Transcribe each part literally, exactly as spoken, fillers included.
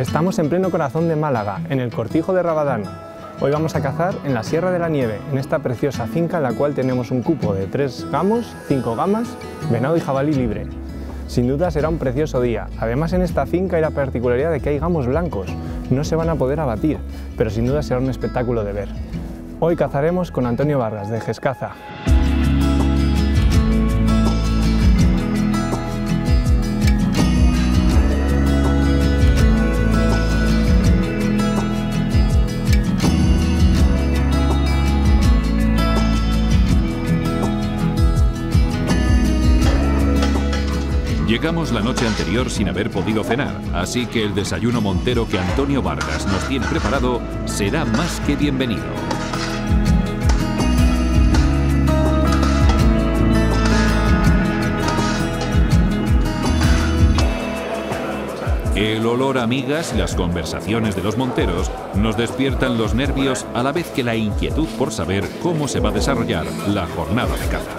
Estamos en pleno corazón de Málaga, en el Cortijo de Rabadán. Hoy vamos a cazar en la Sierra de la Nieve, en esta preciosa finca en la cual tenemos un cupo de tres gamos, cinco gamas, venado y jabalí libre. Sin duda será un precioso día. Además, en esta finca hay la particularidad de que hay gamos blancos. No se van a poder abatir, pero sin duda será un espectáculo de ver. Hoy cazaremos con Antonio Vargas, de Gescaza. Llegamos la noche anterior sin haber podido cenar, así que el desayuno montero que Antonio Vargas nos tiene preparado será más que bienvenido. El olor a migas y las conversaciones de los monteros nos despiertan los nervios a la vez que la inquietud por saber cómo se va a desarrollar la jornada de caza.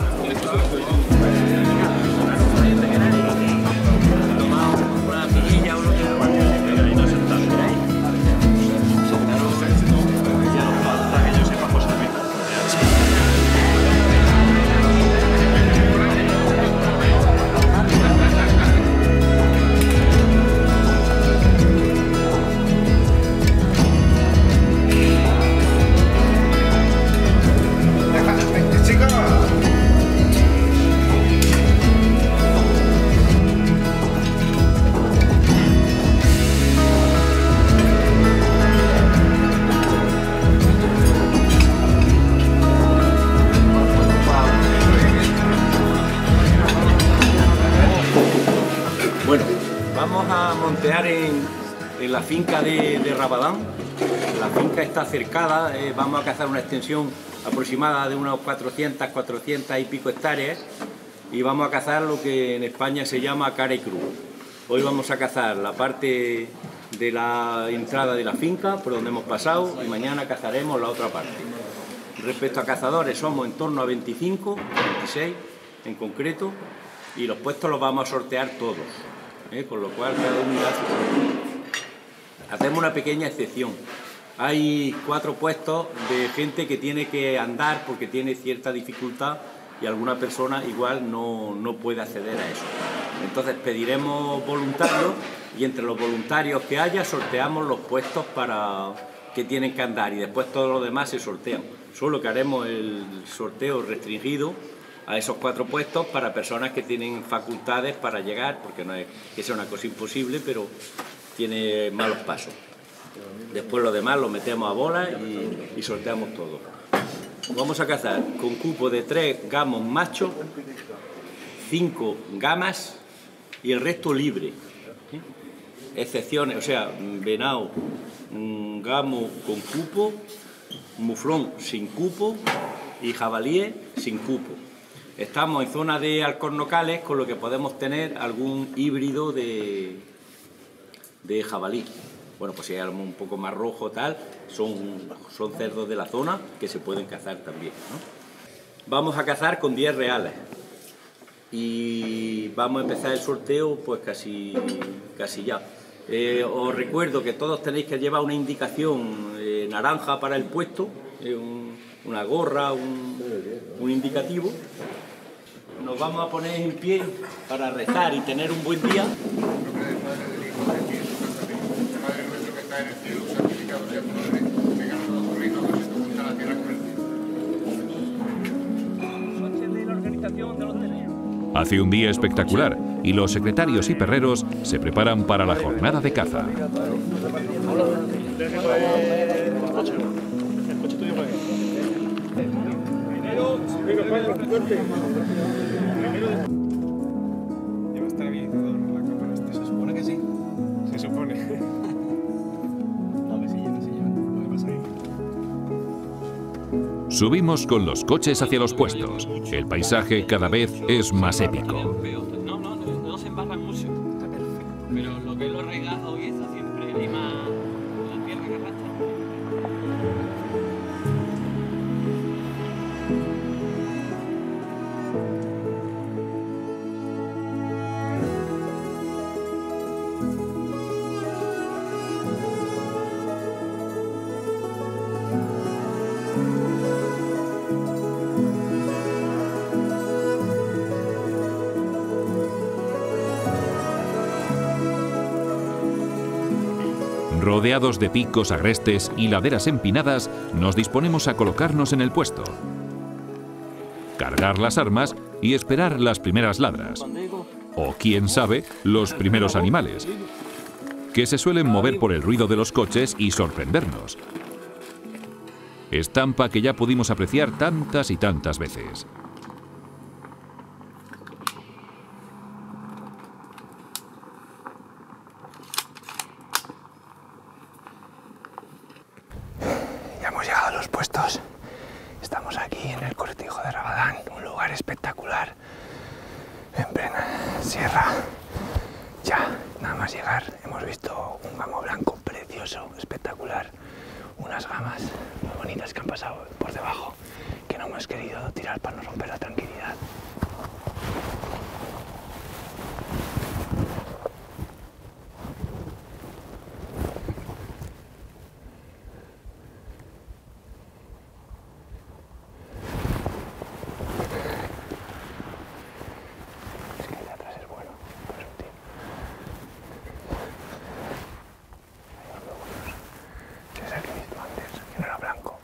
Vamos a montear en, en la finca de, de Rabadán. La finca está cercada, eh, vamos a cazar una extensión aproximada de unos cuatrocientas, cuatrocientas y pico hectáreas y vamos a cazar lo que en España se llama cara y cruz. Hoy vamos a cazar la parte de la entrada de la finca, por donde hemos pasado, y mañana cazaremos la otra parte. Respecto a cazadores, somos en torno a veinticinco, veintiséis en concreto, y los puestos los vamos a sortear todos. ¿Eh? Con lo cual cada unidad hacemos una pequeña excepción. Hay cuatro puestos de gente que tiene que andar porque tiene cierta dificultad y alguna persona igual no, no puede acceder a eso. Entonces pediremos voluntarios y entre los voluntarios que haya sorteamos los puestos para que tienen que andar y después todos los demás se sortean. Solo que haremos el sorteo restringido a esos cuatro puestos para personas que tienen facultades para llegar, porque no es que sea una cosa imposible, pero tiene malos pasos. Después lo demás lo metemos a bola y, y sorteamos todo. Vamos a cazar con cupo de tres gamos machos, cinco gamas y el resto libre. Excepciones, o sea, venado, gamo con cupo, muflón sin cupo y jabalíes sin cupo. Estamos en zona de alcornocales, con lo que podemos tener algún híbrido de, de jabalí. Bueno, pues si hay algo un poco más rojo tal, son, son cerdos de la zona que se pueden cazar también, ¿no? Vamos a cazar con diez reales y vamos a empezar el sorteo pues casi, casi ya. Eh, os recuerdo que todos tenéis que llevar una indicación eh, naranja para el puesto, eh, un, una gorra, un, un indicativo. Nos vamos a poner en pie para rezar y tener un buen día. Hace un día espectacular y los secretarios y perreros se preparan para la jornada de caza. Ya está habilitado la cámara esta. ¿Se supone que sí? Se supone. No, que sí lleva, sí lleva. ¿Qué pasa ahí? Subimos con los coches hacia los puestos. El paisaje cada vez es más épico. No, no, no, no se embarran mucho. Pero lo que es los regados y eso siempre hay más la tierra que arrastra. Rodeados de picos agrestes y laderas empinadas, nos disponemos a colocarnos en el puesto, cargar las armas y esperar las primeras ladras, o quién sabe, los primeros animales, que se suelen mover por el ruido de los coches y sorprendernos. Estampa que ya pudimos apreciar tantas y tantas veces. Ya hemos llegado a los puestos. Estamos aquí en el Cortijo de Rabadán, un lugar espectacular, en plena sierra. Ya, nada más llegar, hemos visto un gamo blanco precioso, espectacular. Unas gamas muy bonitas que han pasado por debajo, que no hemos querido tirar para no romper la tranquilidad. Es que el de atrás es bueno, pero es un tío. Que es el que he visto antes, que no era blanco.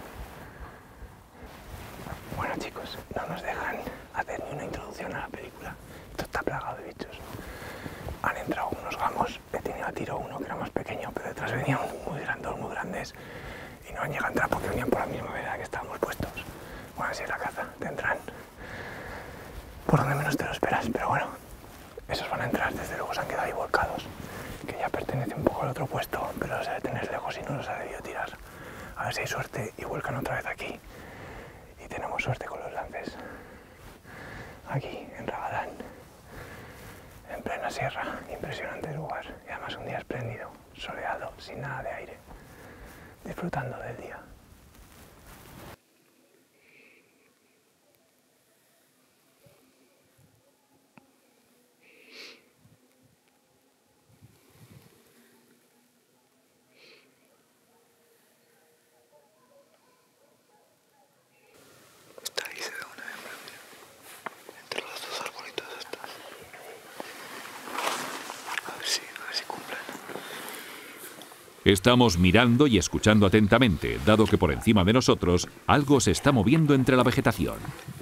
Bueno, chicos, no nos dejan hacer ni una introducción a la película. Esto está plagado de bichos. Han entrado unos gamos, he tenido a tiro uno que era más pequeño, pero detrás venían muy grandes, muy grandes, y no han llegado a entrar porque venían por la misma vereda que estábamos puestos. Bueno, así es la caza, te entran por donde menos te lo esperas, pero bueno, esos van a entrar, desde luego se han quedado ahí volcados, que ya pertenece un poco al otro puesto, pero los debe tener lejos y no los ha debido tirar. A ver si hay suerte y vuelcan otra vez aquí. Y tenemos suerte con los lances. Aquí, en Rabadán, en plena sierra, impresionante lugar. Y además un día espléndido, soleado, sin nada de aire, disfrutando del día. Está ahí, se ve una hembra, mira. Entre los dos arbolitos está. A ver si, a ver si cumplen. Estamos mirando y escuchando atentamente, dado que por encima de nosotros algo se está moviendo entre la vegetación.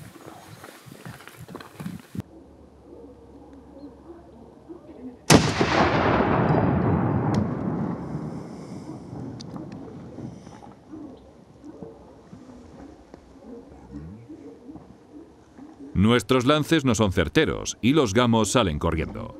Nuestros lances no son certeros y los gamos salen corriendo.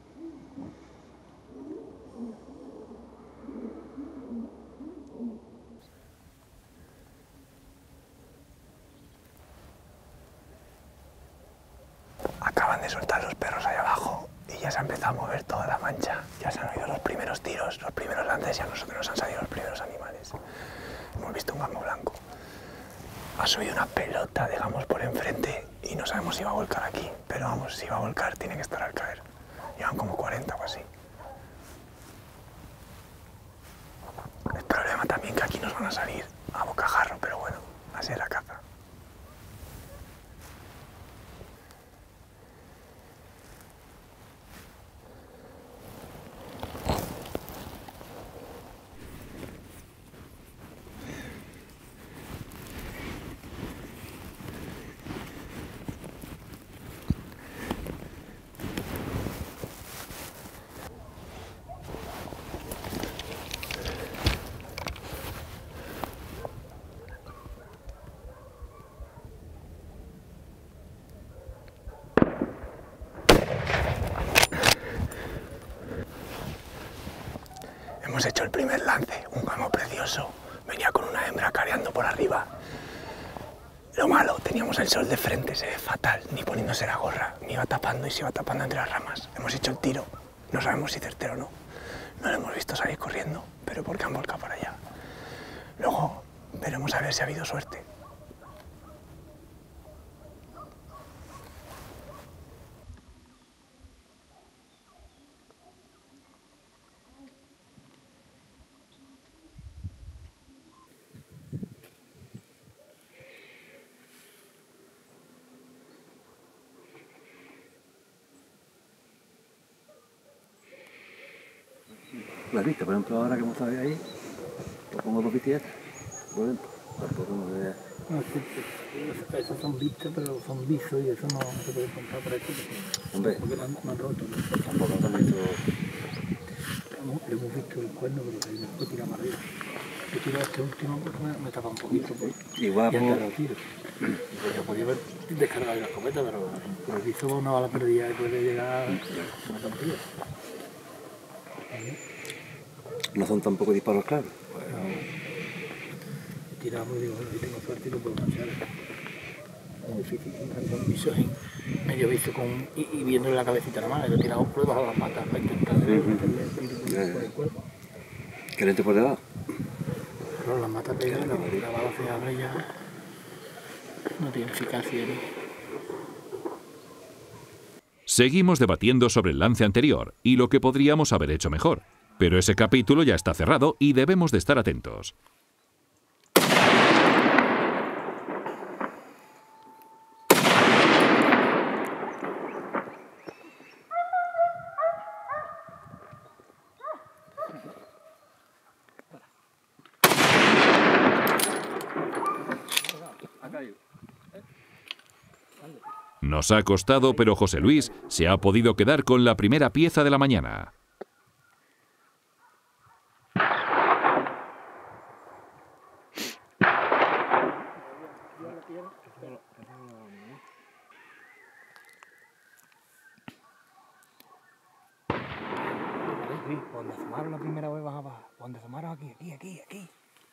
Acaban de soltar los perros ahí abajo y ya se ha empezado a mover toda la mancha. Ya se han oído los primeros tiros, los primeros lances y a nosotros nos han salido los primeros animales. Hemos visto un gamo blanco. Ha subido una pelota de gamos por enfrente y no sabemos si va a volcar aquí. Pero vamos, si va a volcar tiene que estar al caer. Llevan como cuarenta o así. El problema también que aquí nos van a salir a bocajarro, pero bueno, así es la caza. Hemos hecho el primer lance, un gamo precioso. Venía con una hembra careando por arriba. Lo malo, teníamos el sol de frente, se ve fatal, ni poniéndose la gorra, me iba tapando y se iba tapando entre las ramas. Hemos hecho el tiro, no sabemos si certero o no. No lo hemos visto salir corriendo, pero porque han volcado para allá. Luego veremos a ver si ha habido suerte. La vista, por ejemplo, ahora que hemos estado ahí, pues pongo dos vistas, por ejemplo, tampoco no me... No, sí, sí, esos son vistas, pero son visos y eso no, no se puede comprar por aquí. Hombre, porque lo han, lo han roto. tampoco nos han visto... Hemos, hemos visto el cuerno, pero ahí no tira más arriba. Yo tiro este último porque me, me tapa un poquito. Pues, Igual y por... antes lo tiro. Yo podía haber descargado la escopeta, pero por el viso va una bala perdida y puede llegar a una campilla. No son tampoco disparos claros. Pues, tiramos y digo, bueno, si tengo suerte y lo puedo manchar. Es difícil encontrar un viso en medio viso con, y, y viéndole la cabecita nada más. Yo he tirado pruebas a las matas para intentar meterle el tiro por el cuerpo. ¿Que le entre por debajo? Pero las matas pegan, la, la bala se abre ya. No tiene eficacia ni. Seguimos debatiendo sobre el lance anterior y lo que podríamos haber hecho mejor. Pero ese capítulo ya está cerrado y debemos de estar atentos. Nos ha costado, pero José Luis se ha podido quedar con la primera pieza de la mañana. Cuando asomaron la primera vez bajaba, cuando asomaron aquí, aquí, aquí, aquí.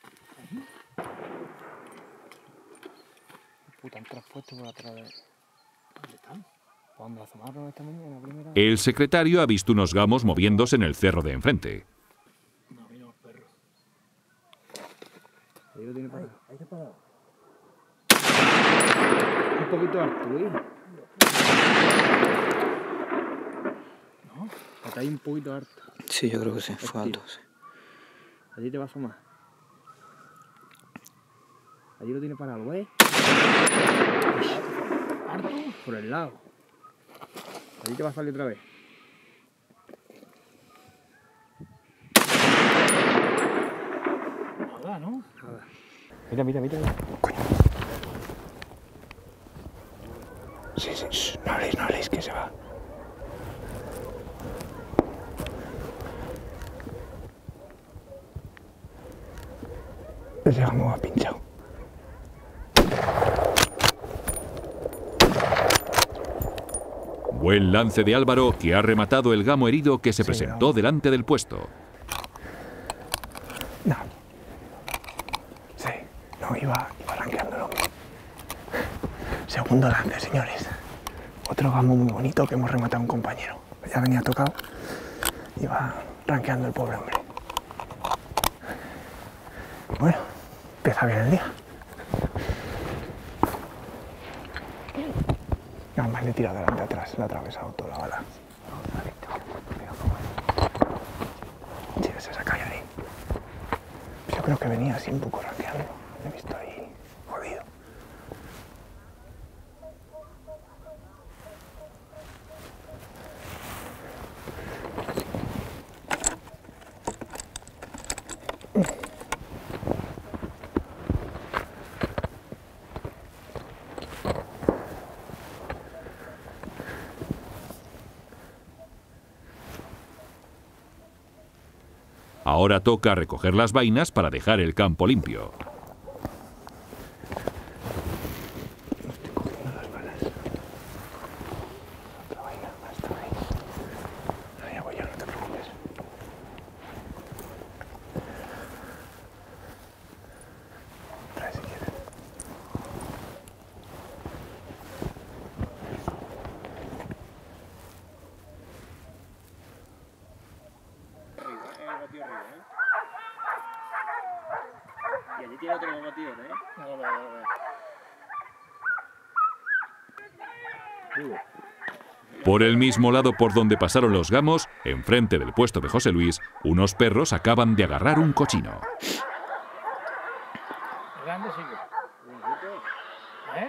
Puta, han traspuesto por atrás de... ¿Dónde están? Cuando asomaron esta mañana, la primera... El secretario ha visto unos gamos moviéndose en el cerro de enfrente. No, mira los perros. Ahí lo tiene parado. Ahí está parado. Un poquito alto, Luis. ¿No? Está ahí un poquito alto. Sí, yo creo que sí, fue alto. Sí. Allí te va a asomar. Allí lo tiene parado, ¿ves? Harto por el lado. Allí te va a salir otra vez. Nada, ¿no? Nada. Mira, mira, mira. Coño. Sí, sí, shh, no habléis, no habléis, que se va. Ese gamo ha pinchado. Buen lance de Álvaro, que ha rematado el gamo herido que se Sí, presentó no. delante del puesto. No. Sí, no, iba, iba ranqueándolo. Segundo lance, señores. Otro gamo muy bonito que hemos rematado a un compañero. Ya venía tocado. Iba ranqueando el pobre hombre. Bueno, empieza bien el día. Además le he tirado delante atrás, le ha atravesado toda la bala. Sí, esa se cae ahí. Yo creo que venía así un poco ranqueando. Me he visto ahí jodido. Ahora toca recoger las vainas para dejar el campo limpio. Estoy cogiendo las balas. Otra vaina, hasta ahí. Ahí voy yo, no te preocupes. Trae si quieres. Y allí tiene otro batido, ¿eh? A ver, a ver, a ver. Por el mismo lado por donde pasaron los gamos, enfrente del puesto de José Luis, unos perros acaban de agarrar un cochino. Grande sigue. ¿Eh?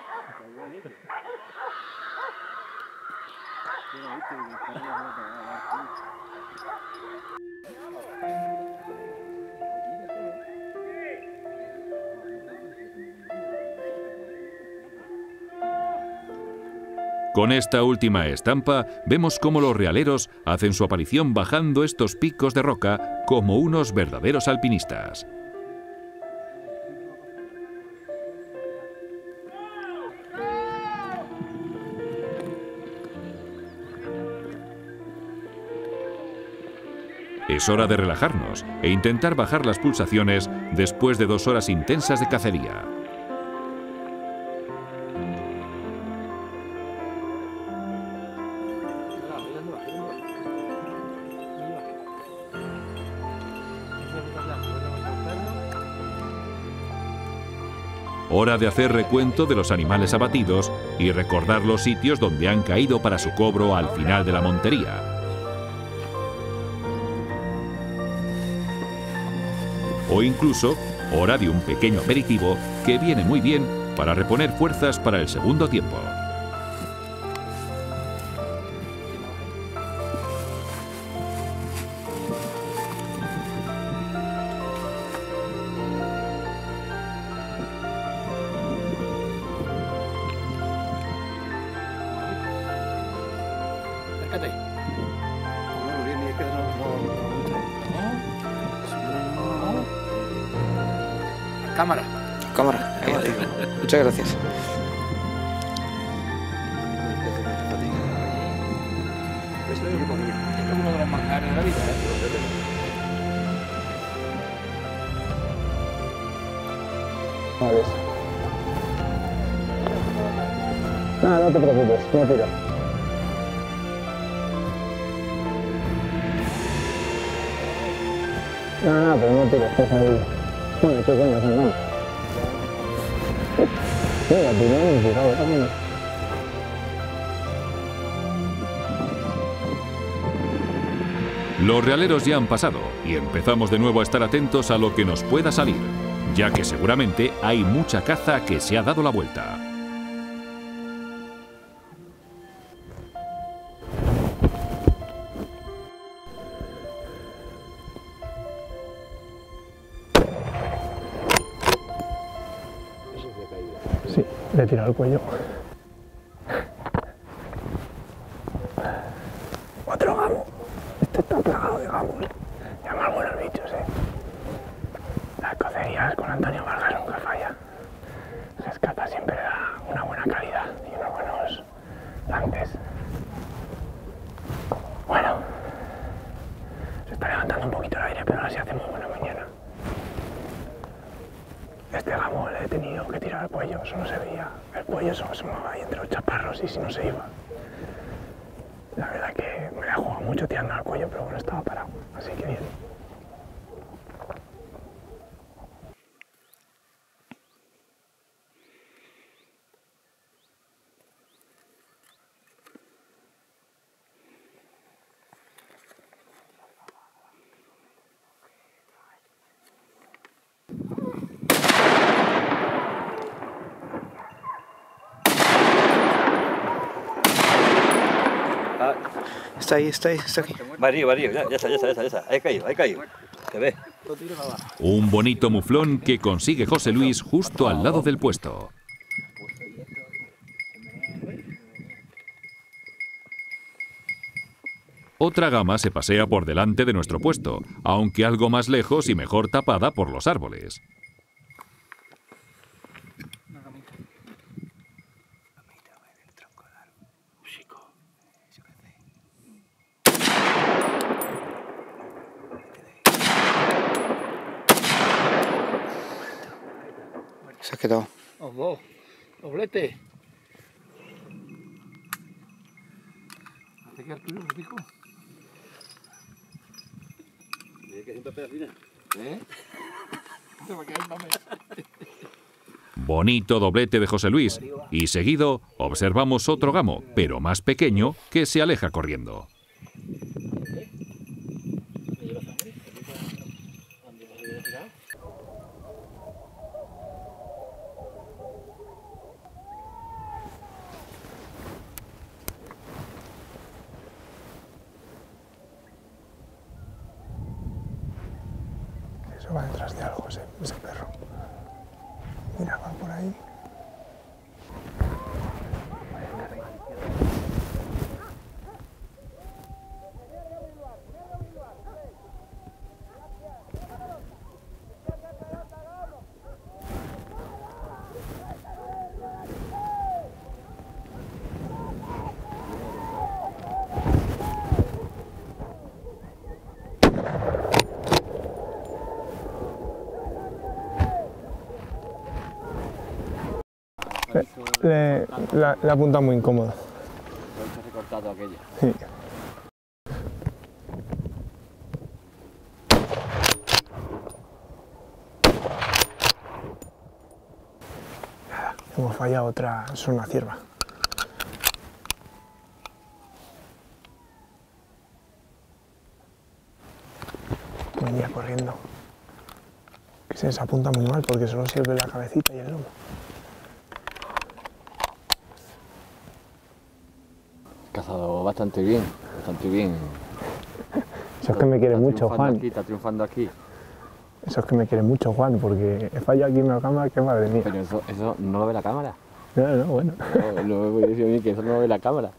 Con esta última estampa vemos cómo los realeros hacen su aparición bajando estos picos de roca como unos verdaderos alpinistas. Es hora de relajarnos e intentar bajar las pulsaciones después de dos horas intensas de cacería. Hora de hacer recuento de los animales abatidos y recordar los sitios donde han caído para su cobro al final de la montería. O incluso, hora de un pequeño aperitivo que viene muy bien para reponer fuerzas para el segundo tiempo. Cámara. Cámara. Ahí, ahí. Muchas gracias. Esto es uno de los manjares de la vida, ¿eh? Vale. No, no te preocupes, no tiro. No, no, pero no tires, estás ahí. Bueno, qué coño, son manos. Mira, tiramos, tiramos, vámonos. Los realeros ya han pasado y empezamos de nuevo a estar atentos a lo que nos pueda salir, ya que seguramente hay mucha caza que se ha dado la vuelta. Sí, le he tirado el cuello. Otro gamo. Este está plagado de gamos. Ya más buenos bichos, eh. Las cocerías con Antonio Vargas nunca falla. Rescata siempre da una buena calidad y unos buenos lances. Bueno, se está levantando un poquito el aire, pero ahora sí hace muy buena mañana. Este gamo le he tenido que tirar el cuello, eso no se veía. El cuello solo se movía ahí entre los chaparros y si no se iba. La verdad que me la he jugado mucho tirando al cuello, pero bueno, estaba parado, así que bien. Está ahí, está ahí, está aquí. Va arriba, va arriba, ya, ya está, ya está, ya está, ya está. Ahí ha caído, ahí ha caído. Se ve. Un bonito muflón que consigue José Luis justo al lado del puesto. Otra gama se pasea por delante de nuestro puesto, aunque algo más lejos y mejor tapada por los árboles. Se ha quedado. Los dos. Doblete. ¿Hace que el tuyo, me dijo? Tiene que siempre pegar final. ¿Eh? Se va a caer, mame. Bonito doblete de José Luis. Y seguido observamos otro gamo, pero más pequeño, que se aleja corriendo. Eso va detrás de algo, ese, ese perro. Mira, va por ahí. le, la, la punta muy incómoda. Lo he recortado aquella. Sí. Nada, hemos fallado otra, es una cierva. Venía corriendo. Que se desapunta muy mal porque solo sirve la cabecita y el lomo. Cazado bastante bien, bastante bien. Eso es que me quiere Está mucho, triunfando Juan. Aquí, está triunfando aquí. Eso es que me quiere mucho, Juan, porque he fallado aquí en la cámara, que madre mía. Pero eso, eso no lo ve la cámara. No, no, bueno. No, no voy a decir a mí que eso no lo ve la cámara.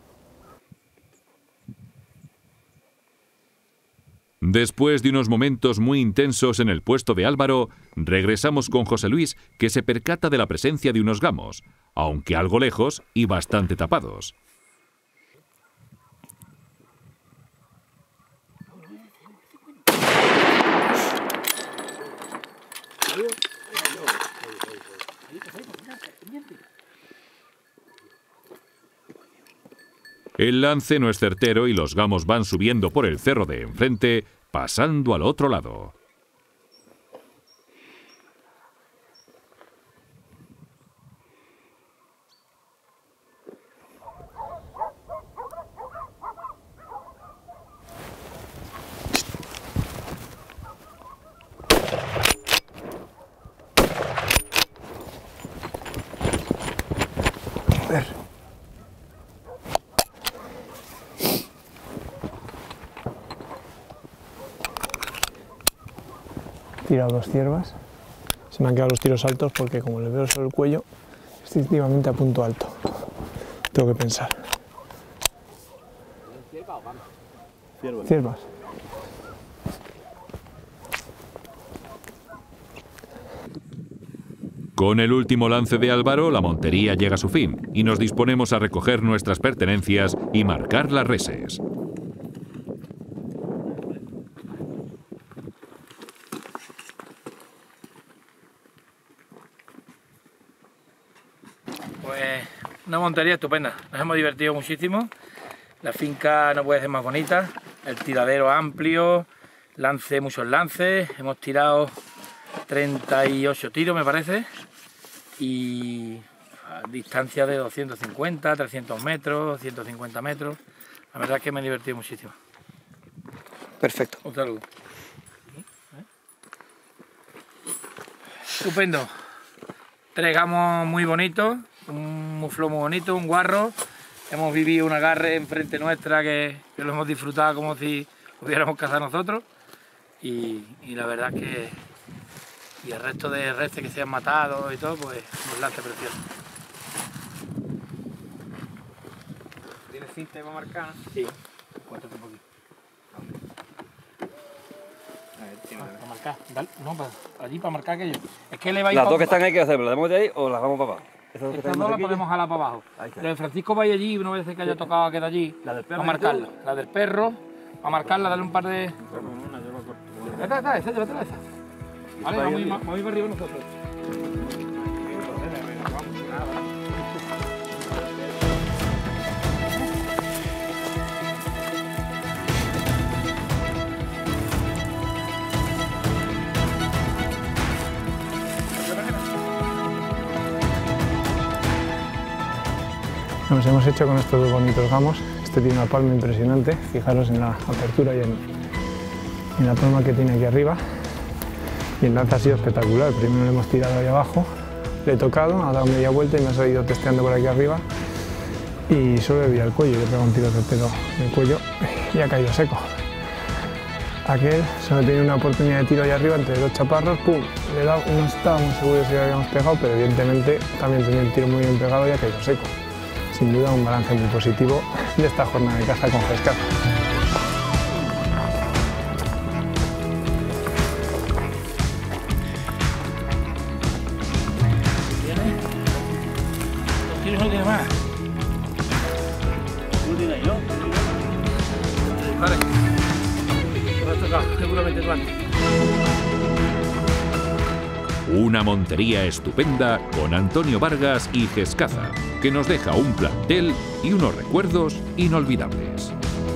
Después de unos momentos muy intensos en el puesto de Álvaro, regresamos con José Luis, que se percata de la presencia de unos gamos, aunque algo lejos y bastante tapados. El lance no es certero y los gamos van subiendo por el cerro de enfrente, pasando al otro lado. Joder. He tirado dos ciervas. Se me han quedado los tiros altos porque como le veo solo el cuello, instintivamente a punto alto. Tengo que pensar. Ciervas. Ciervas. Con el último lance de Álvaro, la montería llega a su fin y nos disponemos a recoger nuestras pertenencias y marcar las reses. Pues una montería estupenda, nos hemos divertido muchísimo. La finca no puede ser más bonita, el tiradero amplio, lance, muchos lances, hemos tirado treinta y ocho tiros me parece, y a distancia de doscientos cincuenta, trescientos metros, ciento cincuenta metros. La verdad es que me he divertido muchísimo. Perfecto. Un saludo. Estupendo. Tres gamos muy bonitos, un muflón muy bonito, un guarro. Hemos vivido un agarre enfrente nuestra que, que lo hemos disfrutado como si hubiéramos cazado nosotros. Y, y la verdad que... Y el resto de reces que se han matado y todo, pues nos lance precioso. ¿Tienes cinta para marcar? Sí, cuéntate un poquito. Para marcar, dale, no, para, allí para marcar aquello. Es que le va a ir Las pa- dos que están ahí, ¿qué hacemos? ¿Las damos de ahí o las vamos para abajo? Esas dos que Estas están dos las aquí. podemos jalar para abajo. Ahí está. La de Francisco va allí, una vez que haya tocado queda allí. La del perro Para y todo. marcarla. La del perro, para marcarla, darle un par de... Esta, esta, esa, llévatela esa. Vale, vamos a ir, vamos a ir para arriba nosotros. Nos hemos hecho con estos dos bonitos gamos. Este tiene una palma impresionante. Fijaros en la apertura y en, en la palma que tiene aquí arriba. Y el lance ha sido espectacular. Primero le hemos tirado ahí abajo, le he tocado, ha dado media vuelta y me ha salido testeando por aquí arriba. Y solo le vi al cuello, le he pegado un tiro de pelo en el cuello y ha caído seco. Aquel solo tenía una oportunidad de tiro ahí arriba entre dos chaparros, ¡pum! Le he dado, no estábamos seguros si lo habíamos pegado, pero evidentemente también tenía el tiro muy bien pegado y ha caído seco. Sin duda un balance muy positivo de esta jornada de caza con Gescaza. Los tiros no tiene más. ¿Tú tienes yo? Vale. Lo has tocado, seguramente tú antes. Una montería estupenda con Antonio Vargas y Gescaza, que nos deja un plantel y unos recuerdos inolvidables.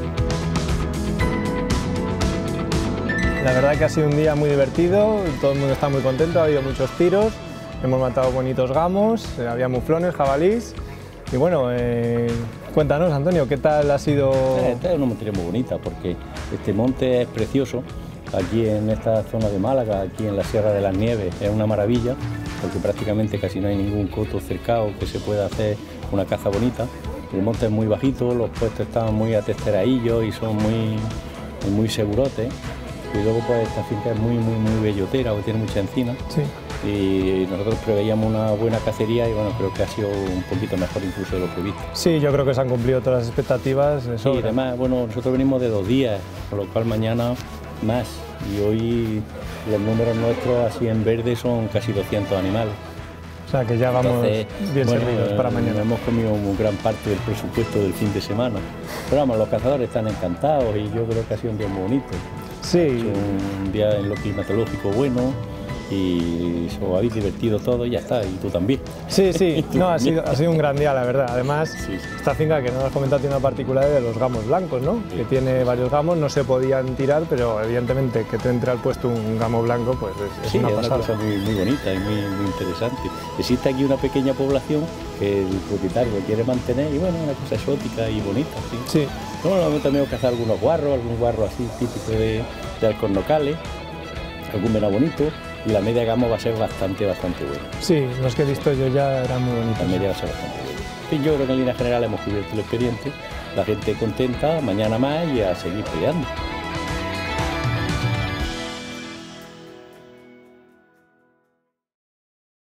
La verdad que ha sido un día muy divertido, todo el mundo está muy contento, ha habido muchos tiros, hemos matado bonitos gamos, eh, había muflones, jabalís y bueno, eh, cuéntanos Antonio, ¿qué tal ha sido? Esta es una montería muy bonita porque este monte es precioso, aquí en esta zona de Málaga, aquí en la Sierra de las Nieves, es una maravilla porque prácticamente casi no hay ningún coto cercado que se pueda hacer una caza bonita. El monte es muy bajito, los puestos están muy atesteraillos y son muy, muy segurotes. Y luego pues esta finca es muy muy muy bellotera, porque tiene mucha encina. Sí. Y nosotros preveíamos una buena cacería y bueno, creo que ha sido un poquito mejor incluso de lo previsto. Sí, yo creo que se han cumplido todas las expectativas de sobra. Y además, bueno, nosotros venimos de dos días, por lo cual mañana más. Y hoy los números nuestros así en verde son casi doscientos animales. O sea que ya vamos Entonces, bien bueno, servidos para eh, mañana. Hemos comido una gran parte del presupuesto del fin de semana. Pero vamos, los cazadores están encantados y yo creo que ha sido un día muy bonito. Sí. Ha sido un día en lo climatológico bueno y os habéis divertido todo y ya está, y tú también. Sí, sí, no, ha sido, ha sido un gran día, la verdad. Además, Sí, sí. esta finca que no has comentado tiene una particularidad de los gamos blancos, ¿no? Sí. Que tiene varios gamos, no se podían tirar, pero evidentemente que te entre al puesto un gamo blanco, pues es, es Sí, una es una pasada. cosa muy, muy bonita y muy, muy interesante. Existe aquí una pequeña población que el propietario quiere mantener y bueno, una cosa exótica y bonita. Sí. Sí, Bueno, hemos también cazado algunos guarros, algún guarro así típico de, de alcornocales, algún venado bonito y la media gama va a ser bastante, bastante buena. sí, los que he visto yo ya eran muy La bonitos. media va a ser bastante buena. En fin, yo creo que en línea general hemos cubierto el expediente, la gente contenta, mañana más y a seguir peleando.